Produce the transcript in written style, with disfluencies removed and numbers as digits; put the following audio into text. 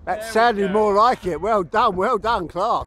That sounded more like it. Well done, Clark.